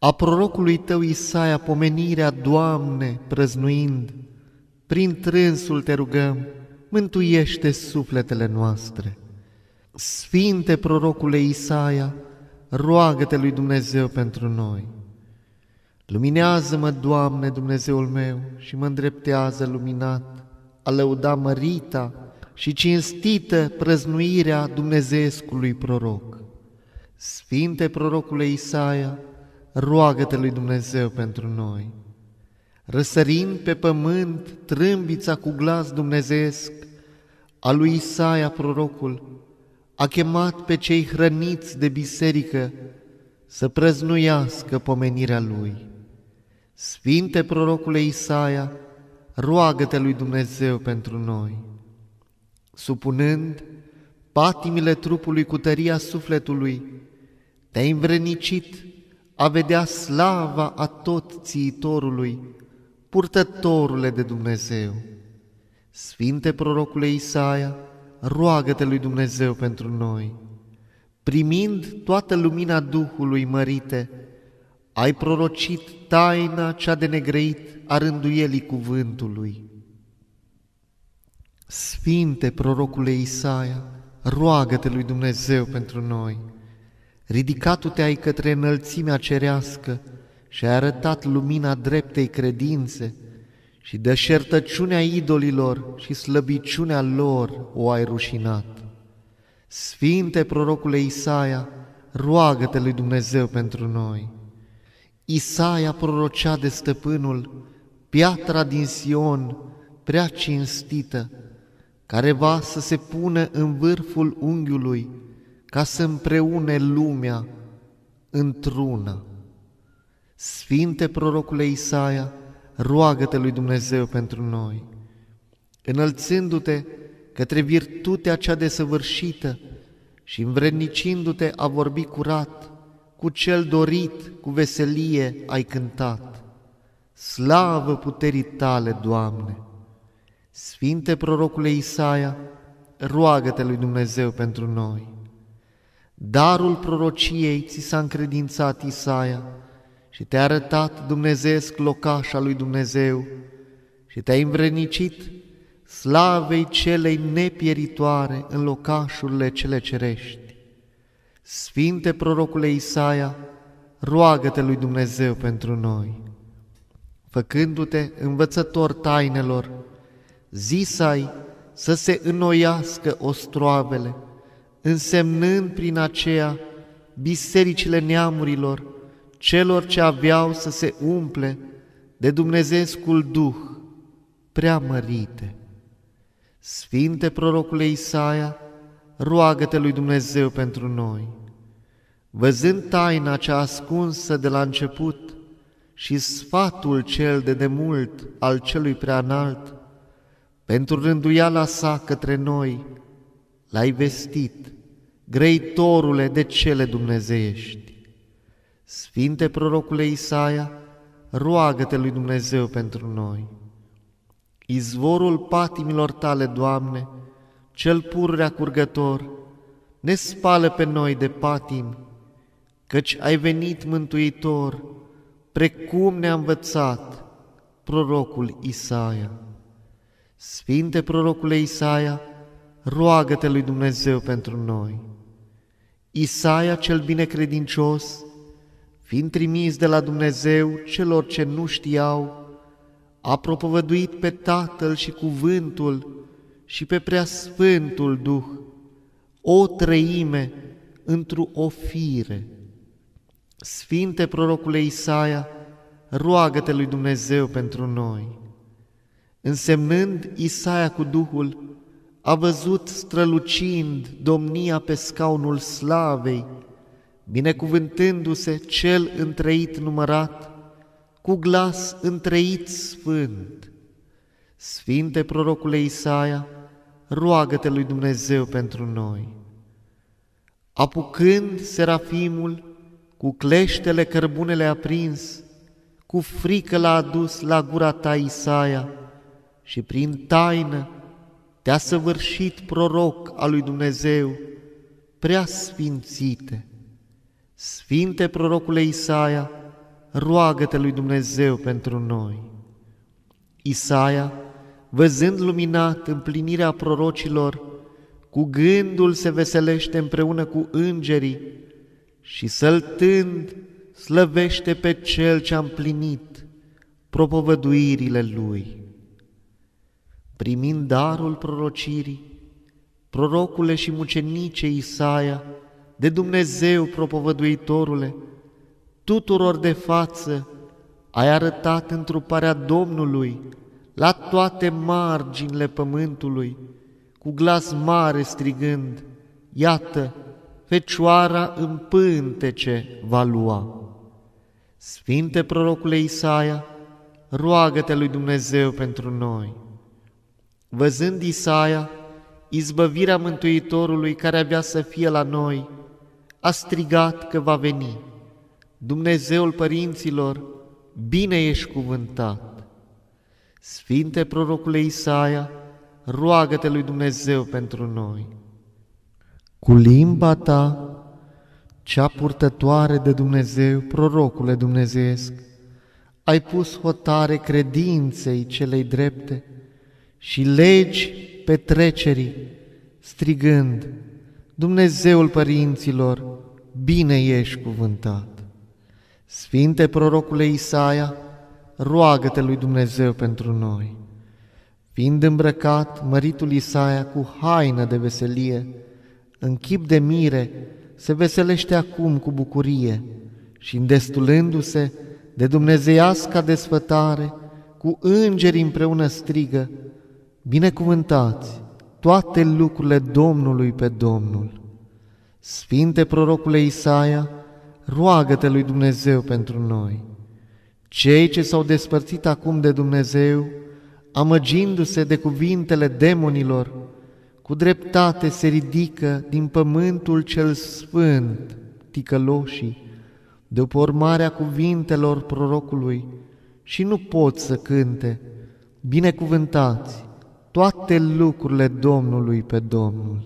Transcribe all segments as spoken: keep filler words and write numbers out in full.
a prorocului Tău Isaia pomenirea, Doamne, prăznuind, prin trânsul Te rugăm, mântuiește sufletele noastre. Sfinte prorocule Isaia, roagă-Te lui Dumnezeu pentru noi. Luminează-mă, Doamne, Dumnezeul meu, și mă îndreptează luminat a lăuda mărita și cinstită prăznuirea dumnezeescului proroc. Sfinte prorocule Isaia, roagă-Te lui Dumnezeu pentru noi. Răsărind pe pământ trâmbița cu glas dumnezeesc a lui Isaia prorocul, a chemat pe cei hrăniți de biserică să prăznuiască pomenirea lui. Sfinte prorocule Isaia, roagă-Te lui Dumnezeu pentru noi. Supunând patimile trupului cu tăria sufletului, Te-ai învrednicit a vedea slava a tot țiitorului, purtătorule de Dumnezeu. Sfinte prorocule Isaia, roagă-Te lui Dumnezeu pentru noi. Primind toată lumina Duhului mărite, ai prorocit taina cea de negrăit a rânduielii cuvântului. Sfinte prorocule Isaia, roagă-Te lui Dumnezeu pentru noi. Ridicat-te-ai către înălțimea cerească și ai arătat lumina dreptei credințe și deșertăciunea idolilor și slăbiciunea lor o ai rușinat. Sfinte prorocule Isaia, roagă-Te lui Dumnezeu pentru noi. Isaia prorocea de stăpânul, piatra din Sion, prea cinstită, care va să se pună în vârful unghiului, ca să împreune lumea într-una. Sfinte prorocule Isaia, roagă-Te lui Dumnezeu pentru noi. Înălțându-te către virtutea cea desăvârșită și învrednicindu-te a vorbi curat, cu cel dorit, cu veselie ai cântat. Slavă puterii Tale, Doamne! Sfinte prorocule Isaia, roagă-Te lui Dumnezeu pentru noi. Darul prorociei ți s-a încredințat, Isaia, și te-a arătat dumnezeesc locaș al lui Dumnezeu și te-ai învrednicit slavei celei nepieritoare în locașurile cele cerești. Sfinte prorocule Isaia, roagă-Te lui Dumnezeu pentru noi. Făcându-te învățător tainelor, zis-ai să se înnoiască ostroavele, însemnând prin aceea bisericile neamurilor, celor ce aveau să se umple de Dumnezeescul Duh prea mărite. Sfinte prorocule Isaia, roagă-Te lui Dumnezeu pentru noi. Văzând taina cea ascunsă de la început și sfatul cel de demult al celui preanalt, pentru rânduiala sa către noi, l-ai vestit, grăitorule de cele dumnezeiești. Sfinte prorocule Isaia, roagă-Te lui Dumnezeu pentru noi. Izvorul patimilor Tale, Doamne, cel pururea curgător, ne spală pe noi de patimi, căci ai venit mântuitor, precum ne-a învățat prorocul Isaia. Sfinte prorocule Isaia, roagă-Te lui Dumnezeu pentru noi. Isaia cel binecredincios, fiind trimis de la Dumnezeu celor ce nu știau, a propovăduit pe Tatăl și Cuvântul și pe Preasfântul Duh, o treime într-o o fire. Sfinte prorocule Isaia, roagă-Te lui Dumnezeu pentru noi. Însemnând Isaia cu Duhul, a văzut strălucind domnia pe scaunul slavei, binecuvântându-se cel întreit numărat, cu glas întreit sfânt. Sfinte prorocule Isaia, roagă-Te lui Dumnezeu pentru noi. Apucând serafimul, cu cleștele cărbunele aprins, cu frică l-a adus la gura Ta Isaia și prin taină Te-a săvârșit proroc al lui Dumnezeu, prea sfințite. Sfinte prorocule Isaia, roagă-te lui Dumnezeu pentru noi. Isaia, văzând luminat împlinirea prorocilor, cu gândul se veselește împreună cu îngerii și săltând slăvește pe Cel ce-a împlinit propovăduirile Lui. Primind darul prorocirii, prorocule și mucenice Isaia, de Dumnezeu propovăduitorule, tuturor de față ai arătat întruparea Domnului la toate marginile pământului, cu glas mare strigând, iată, Fecioara în pântece va lua. Sfinte prorocule Isaia, roagă-te lui Dumnezeu pentru noi. Văzând Isaia izbăvirea Mântuitorului care avea să fie la noi, a strigat că va veni. Dumnezeul părinților, bine ești cuvântat. Sfinte prorocule Isaia, roagă-te lui Dumnezeu pentru noi. Cu limba ta, cea purtătoare de Dumnezeu, prorocule dumnezeiesc, ai pus hotare credinței celei drepte și legi petrecerii, strigând, Dumnezeul părinților, bine ești cuvântat. Sfinte prorocule Isaia, roagă-te lui Dumnezeu pentru noi. Fiind îmbrăcat măritul Isaia cu haină de veselie, în chip de mire se veselește acum cu bucurie și îndestulându-se de dumnezeiasca desfătare, cu îngerii împreună strigă, binecuvântați toate lucrurile Domnului pe Domnul. Sfinte prorocule Isaia, roagă-te lui Dumnezeu pentru noi. Cei ce s-au despărțit acum de Dumnezeu, amăgindu-se de cuvintele demonilor, cu dreptate se ridică din pământul cel sfânt, ticăloșii, după urmarea cuvintelor prorocului, și nu pot să cânte, binecuvântați toate lucrurile Domnului pe Domnul.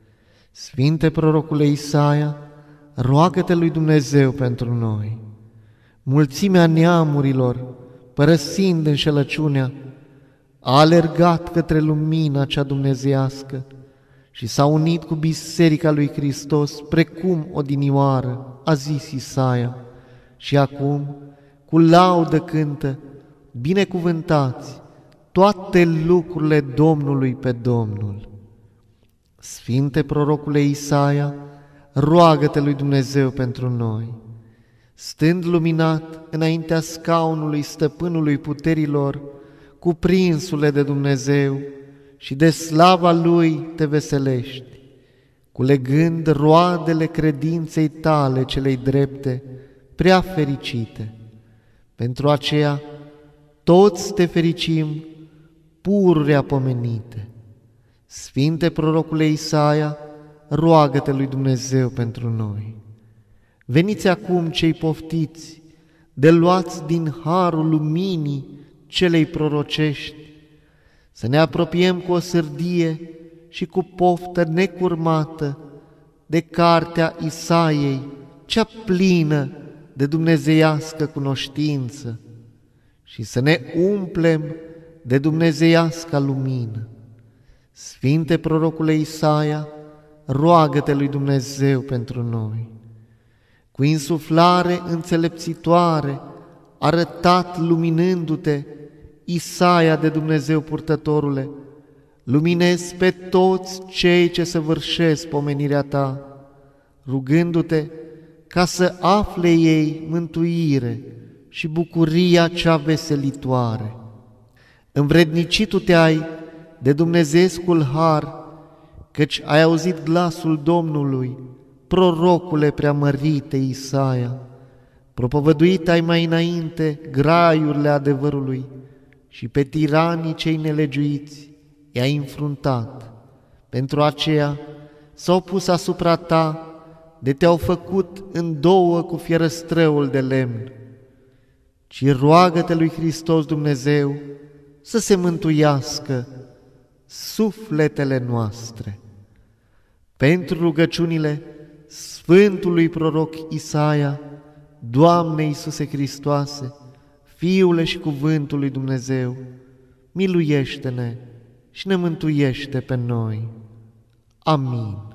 Sfinte prorocule Isaia, roagă-te lui Dumnezeu pentru noi. Mulțimea neamurilor, părăsind înșelăciunea, a alergat către lumina cea dumnezeiască și s-a unit cu Biserica lui Hristos, precum odinioară, a zis Isaia, și acum cu laudă cântă, binecuvântați toate lucrurile Domnului pe Domnul. Sfinte prorocule Isaia, roagă-te lui Dumnezeu pentru noi. Stând luminat înaintea scaunului stăpânului puterilor, cuprinsule de Dumnezeu și de slava Lui te veselești, culegând roadele credinței tale celei drepte, prea fericite. Pentru aceea toți te fericim, pururea pomenite. Sfinte prorocule Isaia, roagă-te lui Dumnezeu pentru noi. Veniți acum cei poftiți, de luați din harul luminii celei prorocești, să ne apropiem cu o sârdie și cu poftă necurmată de cartea Isaiei, cea plină de dumnezeiască cunoștință, și să ne umplem de dumnezeiasca lumină. Sfinte prorocule Isaia, roagă-te lui Dumnezeu pentru noi. Cu insuflare înțelepțitoare, arătat luminându-te, Isaia de Dumnezeu purtătorule, luminezi pe toți cei ce săvârșesc pomenirea ta, rugându-te ca să afle ei mântuire și bucuria cea veselitoare. Învrednicit-te ai de Dumnezeescul har, căci ai auzit glasul Domnului, prorocule preamărite Isaia, propovăduit ai mai înainte graiurile adevărului și pe tiranii cei nelegiuiți i-ai înfruntat. Pentru aceea s-au pus asupra ta de te-au făcut în două cu fierăstrăul de lemn. Ci roagă-te lui Hristos Dumnezeu să se mântuiască sufletele noastre. Pentru rugăciunile Sfântului proroc Isaia, Doamne Iisuse Hristoase, Fiule și Cuvântul lui Dumnezeu, miluiește-ne și ne mântuiește pe noi. Amin.